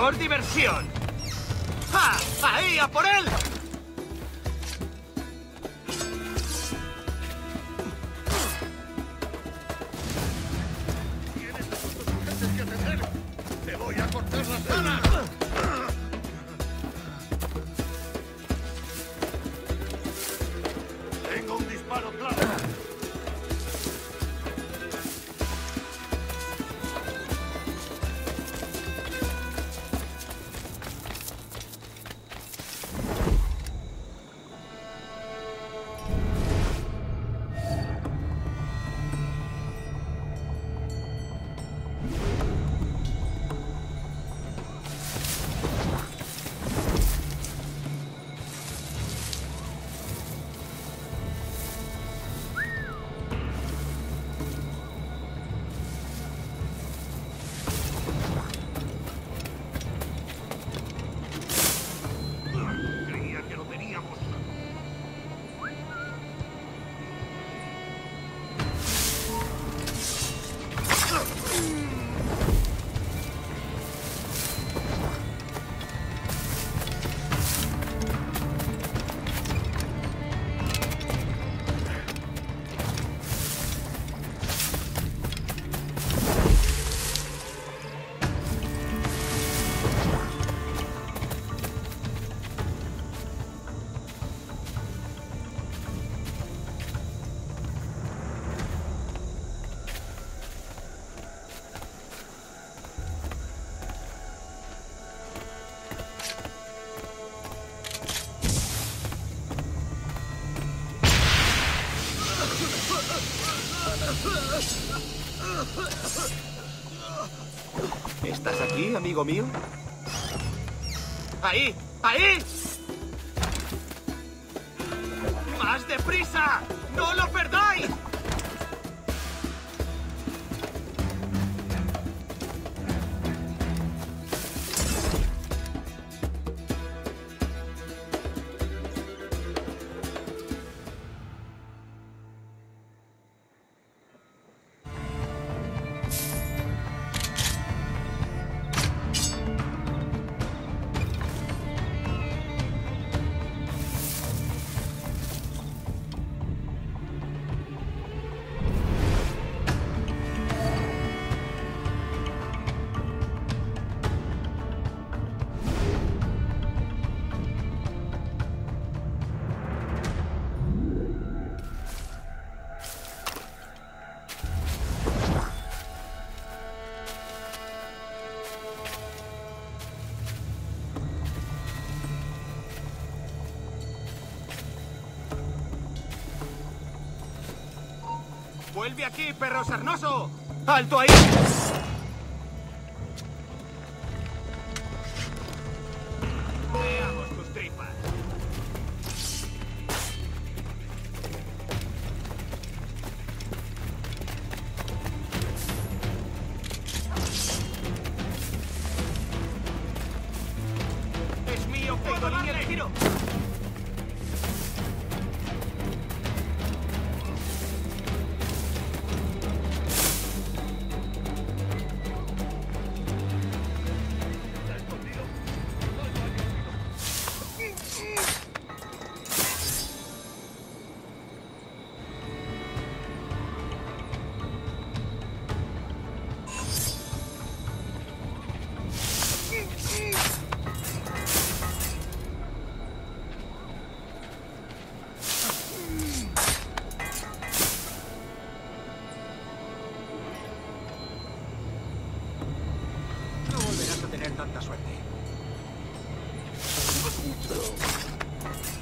Por diversión. ¡Ah! ¡Ahí, a por él! Tienes asuntos urgentes que atender. ¡Te voy a cortar las alas! Tengo un disparo claro. Creía que lo teníamos. ¿Estás aquí, amigo mío? ¡Ahí! ¡Ahí! ¡Más deprisa! ¡No lo perdáis! ¡Vuelve aquí, perro sarnoso! ¡Alto ahí! Veamos tus tripas. ¡Es mío! ¡Tengo línea de tiro! No volverás a tener tanta suerte.